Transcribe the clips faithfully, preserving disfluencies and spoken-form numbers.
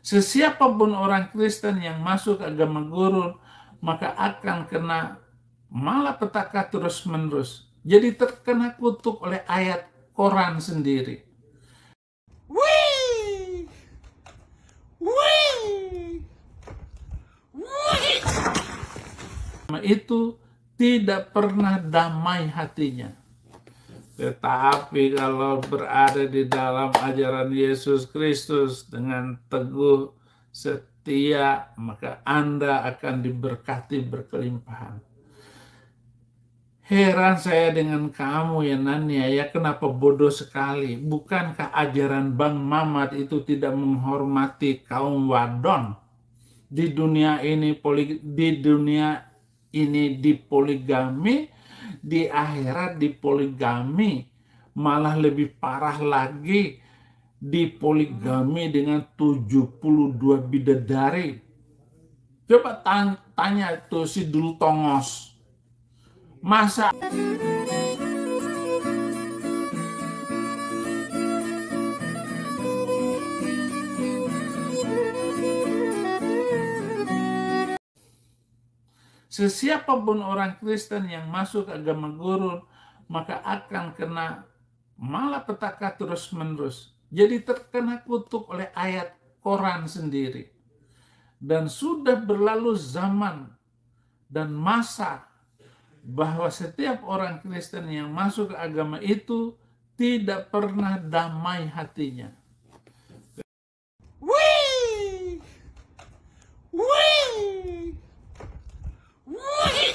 Sesiapapun orang Kristen yang masuk agama gurun, maka akan kena malapetaka terus-menerus. Jadi terkena kutuk oleh ayat Quran sendiri. Wih! Wih! Wih! Itu tidak pernah damai hatinya. Tetapi kalau berada di dalam ajaran Yesus Kristus dengan teguh setia, maka Anda akan diberkati berkelimpahan. Heran saya dengan kamu ya Nania, ya kenapa bodoh sekali. Bukankah ajaran Bang Mamat itu tidak menghormati kaum wadon? Di dunia ini poli, di dunia ini dipoligami, di akhirat dipoligami, malah lebih parah lagi dipoligami dengan tujuh puluh dua bidadari. Coba tanya itu si Dul Tongos. Masa sesiapapun orang Kristen yang masuk agama gurun, maka akan kena malapetaka terus-menerus. Jadi terkena kutuk oleh ayat Quran sendiri. Dan sudah berlalu zaman dan masa bahwa setiap orang Kristen yang masuk ke agama itu tidak pernah damai hatinya. Wih! Wih! Wih!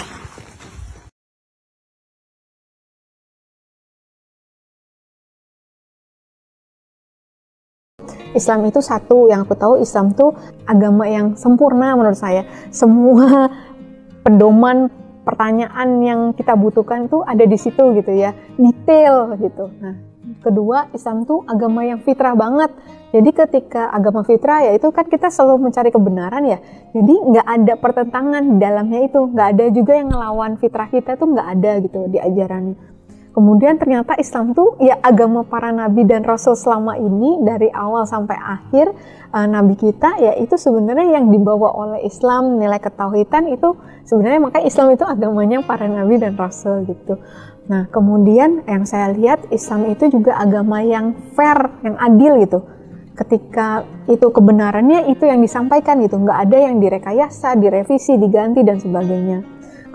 Islam itu satu, yang aku tahu Islam itu agama yang sempurna menurut saya. Semua pedoman pertanyaan yang kita butuhkan itu ada di situ gitu ya, detail gitu. Nah, kedua, Islam itu agama yang fitrah banget. Jadi ketika agama fitrah ya itu kan kita selalu mencari kebenaran ya. Jadi nggak ada pertentangan di dalamnya itu, nggak ada juga yang ngelawan fitrah kita tuh nggak ada gitu di ajarannya. Kemudian ternyata Islam tuh ya agama para nabi dan rasul selama ini dari awal sampai akhir uh, nabi kita ya itu sebenarnya yang dibawa oleh Islam, nilai ketauhidan itu sebenarnya makanya Islam itu agamanya para nabi dan rasul gitu. Nah kemudian yang saya lihat Islam itu juga agama yang fair, yang adil gitu. Ketika itu kebenarannya itu yang disampaikan gitu, nggak ada yang direkayasa, direvisi, diganti dan sebagainya.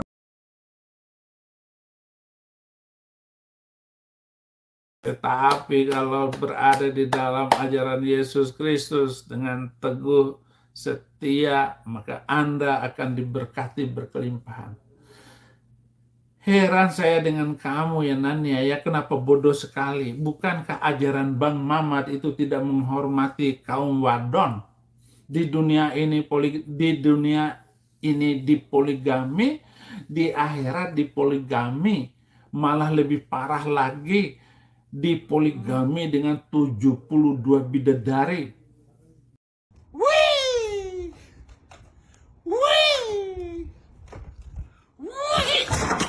Tetapi kalau berada di dalam ajaran Yesus Kristus dengan teguh setia, maka Anda akan diberkati berkelimpahan. Heran saya dengan kamu ya Nania, ya kenapa bodoh sekali. Bukankah ajaran Bang Mamat itu tidak menghormati kaum wadon? Di dunia ini poli, di dunia ini dipoligami, di akhirat dipoligami, malah lebih parah lagi dipoligami dengan tujuh puluh dua bidadari. Wih! Wih! Wih!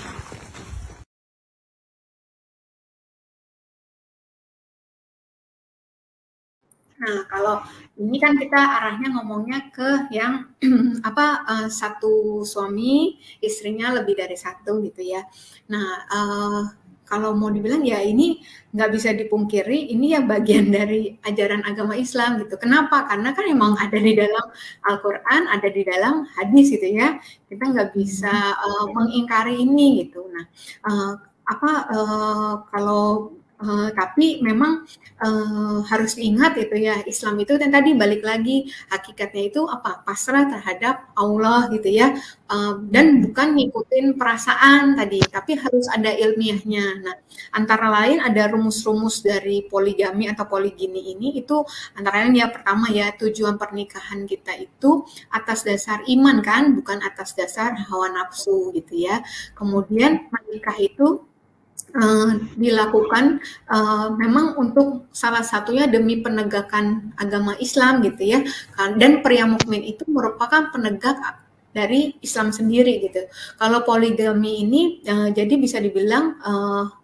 Nah, kalau ini kan kita arahnya ngomongnya ke yang apa uh, satu suami istrinya lebih dari satu gitu ya. Nah, uh, kalau mau dibilang ya ini nggak bisa dipungkiri ini ya bagian dari ajaran agama Islam gitu. Kenapa? Karena kan emang ada di dalam Al-Quran, ada di dalam hadis gitu ya. Kita nggak bisa uh, mengingkari ini gitu. Nah, uh, apa uh, kalau Uh, tapi memang uh, harus diingat itu ya Islam itu dan tadi balik lagi hakikatnya itu apa pasrah terhadap Allah gitu ya uh, dan bukan ngikutin perasaan tadi tapi harus ada ilmiahnya. Nah antara lain ada rumus-rumus dari poligami atau poligini ini itu antara lain ya pertama ya tujuan pernikahan kita itu atas dasar iman kan bukan atas dasar hawa nafsu gitu ya. Kemudian menikah itu Uh, dilakukan uh, memang untuk salah satunya demi penegakan agama Islam gitu ya dan pria mukmin itu merupakan penegak dari Islam sendiri gitu. Kalau poligami ini uh, jadi bisa dibilang uh,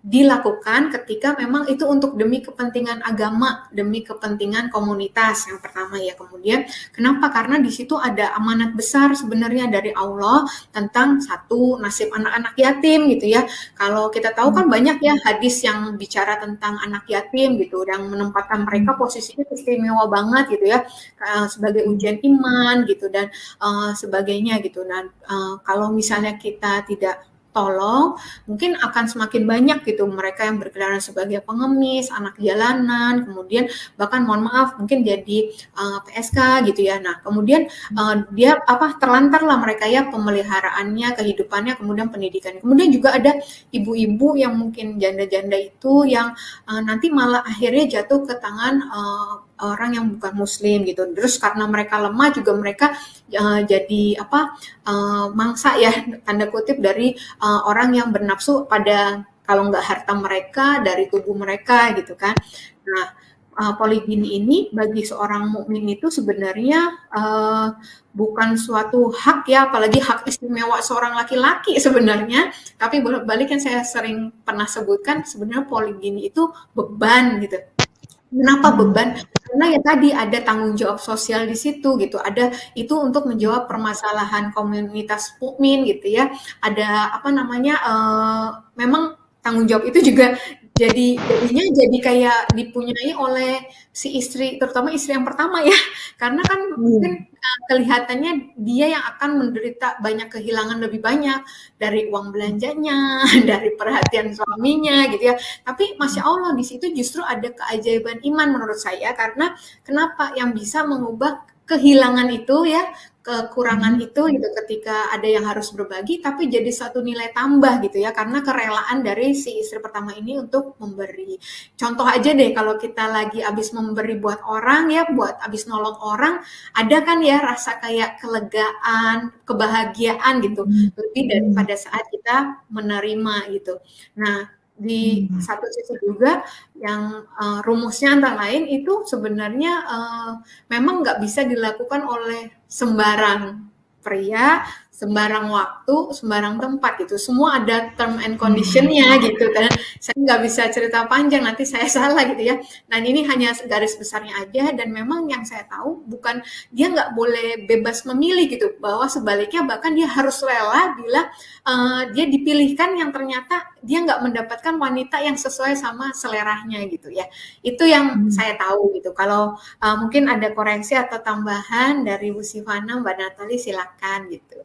dilakukan ketika memang itu untuk demi kepentingan agama, demi kepentingan komunitas yang pertama ya. Kemudian kenapa? Karena di situ ada amanat besar sebenarnya dari Allah tentang satu nasib anak-anak yatim gitu ya. Kalau kita tahu kan banyak ya hadis yang bicara tentang anak yatim gitu, yang menempatkan mereka posisinya istimewa banget gitu ya, sebagai ujian iman gitu dan uh, sebagainya gitu. Dan uh, kalau misalnya kita tidak tolong, mungkin akan semakin banyak gitu mereka yang berkeliaran sebagai pengemis, anak jalanan, kemudian bahkan mohon maaf mungkin jadi uh, P S K gitu ya. Nah kemudian uh, dia apa terlantar lah mereka ya pemeliharaannya, kehidupannya, kemudian pendidikan. Kemudian juga ada ibu-ibu yang mungkin janda-janda itu yang uh, nanti malah akhirnya jatuh ke tangan uh, orang yang bukan muslim gitu. Terus karena mereka lemah juga mereka uh, jadi apa uh, mangsa ya tanda kutip dari uh, orang yang bernafsu pada kalau nggak harta mereka dari tubuh mereka gitu kan. Nah uh, poligini ini bagi seorang mukmin itu sebenarnya uh, bukan suatu hak ya, apalagi hak istimewa seorang laki-laki sebenarnya. Tapi bolak-balik yang saya sering pernah sebutkan sebenarnya poligini itu beban gitu. Kenapa beban? Karena ya tadi ada tanggung jawab sosial di situ gitu. Ada itu untuk menjawab permasalahan komunitas mukmin gitu ya. Ada apa namanya? Uh, memang tanggung jawab itu juga jadi jadinya jadi kayak dipunyai oleh si istri, terutama istri yang pertama ya. Karena kan hmm. mungkin uh, kelihatannya dia yang akan menderita banyak kehilangan lebih banyak dari uang belanjanya, dari perhatian suaminya gitu ya. Tapi Masya Allah di situ justru ada keajaiban iman menurut saya, karena kenapa yang bisa mengubah kehilangan itu ya, kekurangan itu gitu ketika ada yang harus berbagi, tapi jadi satu nilai tambah gitu ya, karena kerelaan dari si istri pertama ini untuk memberi. Contoh aja deh, kalau kita lagi habis memberi buat orang ya, buat habis nolong orang, ada kan ya rasa kayak kelegaan, kebahagiaan gitu, lebih daripada saat kita menerima gitu. Nah di hmm. satu sisi juga yang uh, rumusnya antara lain itu sebenarnya uh, memang nggak bisa dilakukan oleh sembarang pria, sembarang waktu, sembarang tempat gitu. Semua ada term and condition-nya gitu kan. Saya nggak bisa cerita panjang, nanti saya salah gitu ya. Nah ini hanya garis besarnya aja, dan memang yang saya tahu bukan dia nggak boleh bebas memilih gitu, bahwa sebaliknya bahkan dia harus rela bila uh, dia dipilihkan yang ternyata dia nggak mendapatkan wanita yang sesuai sama seleranya gitu ya. Itu yang hmm. saya tahu gitu. Kalau uh, mungkin ada koreksi atau tambahan dari Bu Sivana, Mbak Natali silakan gitu.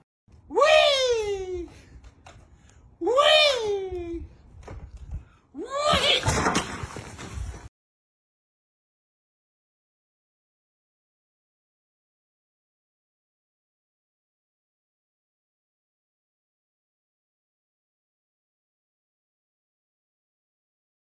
Wih! Wih! Wih!